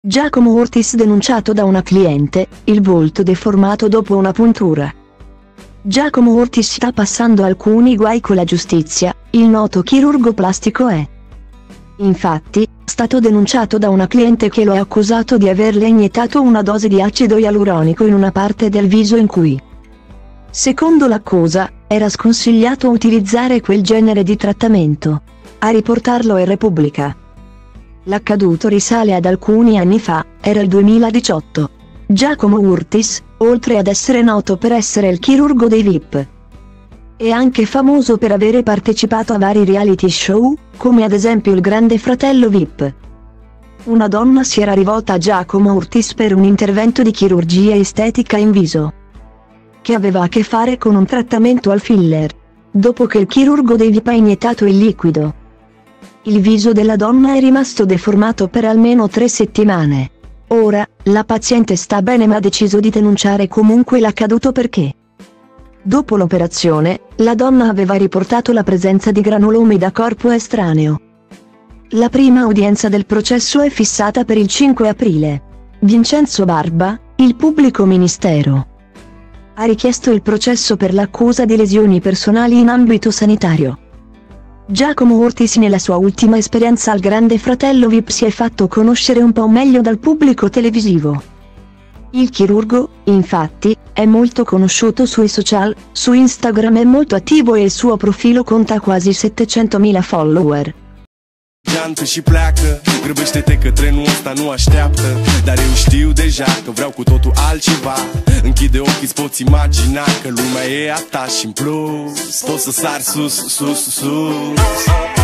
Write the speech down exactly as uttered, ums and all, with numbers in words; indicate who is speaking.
Speaker 1: Giacomo Ortis denunciato da una cliente, il volto deformato dopo una puntura. Giacomo Ortis sta passando alcuni guai con la giustizia, il noto chirurgo plastico è infatti stato denunciato da una cliente che lo ha accusato di averle iniettato una dose di acido ialuronico in una parte del viso in cui, secondo l'accusa, era sconsigliato utilizzare quel genere di trattamento. A riportarlo è Repubblica. L'accaduto risale ad alcuni anni fa, era il duemiladiciotto. Giacomo Ortis, oltre ad essere noto per essere il chirurgo dei V I P, è anche famoso per avere partecipato a vari reality show, come ad esempio Il Grande Fratello V I P. Una donna si era rivolta a Giacomo Ortis per un intervento di chirurgia estetica in viso, che aveva a che fare con un trattamento al filler. Dopo che il chirurgo dei V I P ha iniettato il liquido, il viso della donna è rimasto deformato per almeno tre settimane. Ora, la paziente sta bene ma ha deciso di denunciare comunque l'accaduto perché, dopo l'operazione, la donna aveva riportato la presenza di granulumi da corpo estraneo. La prima udienza del processo è fissata per il cinque aprile. Vincenzo Barba, il pubblico ministero, ha richiesto il processo per l'accusa di lesioni personali in ambito sanitario. Giacomo Ortis nella sua ultima esperienza al Grande Fratello V I P si è fatto conoscere un po' meglio dal pubblico televisivo. Il chirurgo, infatti, è molto conosciuto sui social, su Instagram è molto attivo e il suo profilo conta quasi settecentomila follower.
Speaker 2: Jantă și pleacă, grăbește-te că trenul ăsta nu așteaptă. Dar eu știu deja că vreau cu totul altceva. Închide ochii, îți poți imagina că lumea e a ta și în plus poți să sari sus, sus, sus.